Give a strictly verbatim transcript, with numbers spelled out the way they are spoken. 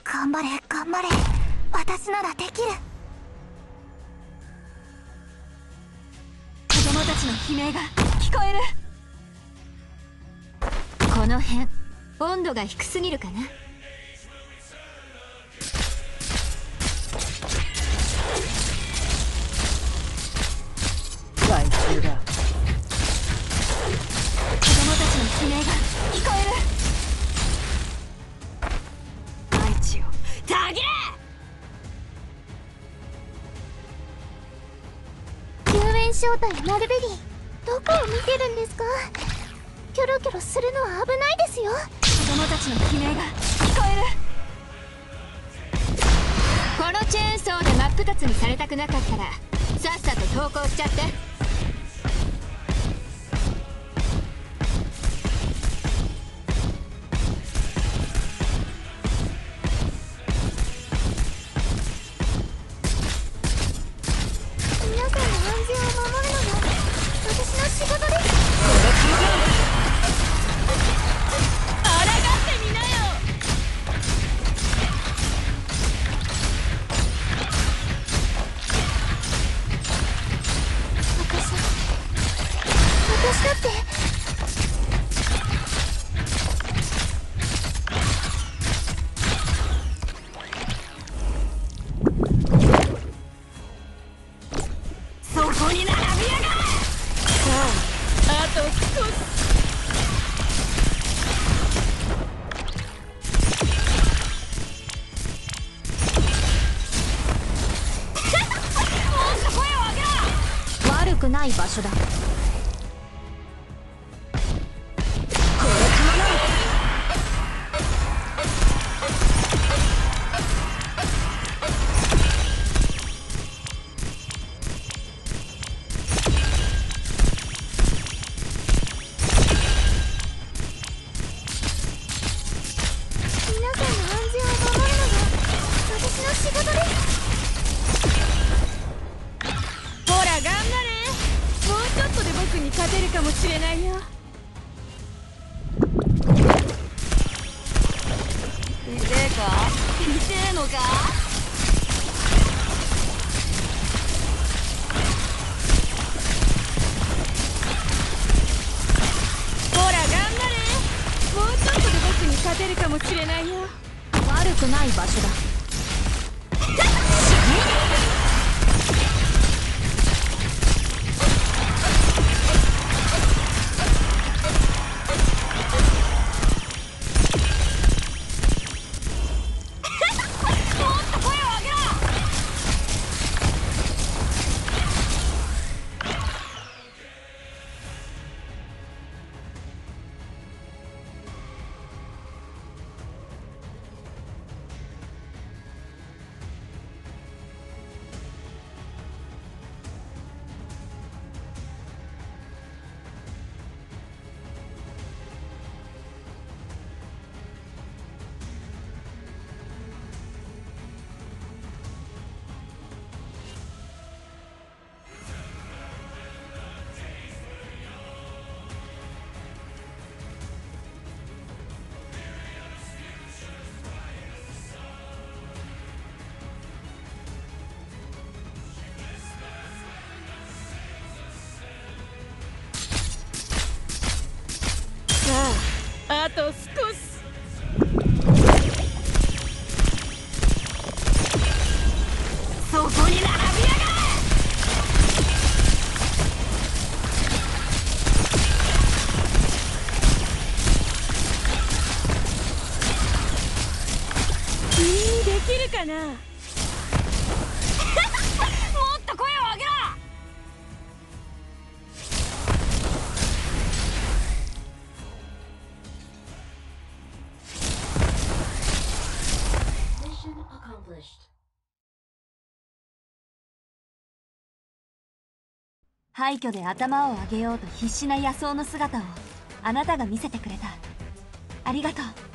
頑張れ頑張れ、私ならできる。 子供たちの悲鳴が聞こえる。この辺温度が低すぎるかな。 害虫だ。 子供たちの悲鳴が聞こえる。大地をたぎれ。 救援正体マルベリー、どこを見てるんですか？キョロキョロするのは危ないですよ。 子供たちの悲鳴が聞こえる。このチェーンソーで真っ二つにされたくなかったらさっさと投降しちゃって。 皆さんの安全を守るのが私の仕事です。 抗ってみなよ。 私私だってそこに並びやがれ。さあ、あと少し。 悪くない場所だ。皆さんの安全を守るのが私の仕事です。 ほら頑張れ。もうちょっとで僕に勝てるかもしれないよ。痛えか？痛えのか？ほら頑張れ。もうちょっとで僕に勝てるかもしれないよ。 悪くない場所だ。 あと少し。そこに並びやがれ。君にできるかな。もっと声を上げろ。廃墟で頭を上げようと必死な野草の姿をあなたが見せてくれた。ありがとう。